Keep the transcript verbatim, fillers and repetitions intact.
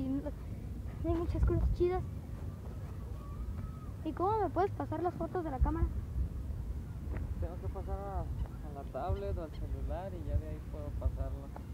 hay muchas cosas chidas. ¿Y cómo me puedes pasar las fotos de la cámara? Tengo que pasar a, a la tablet o al celular y ya de ahí puedo pasarlo.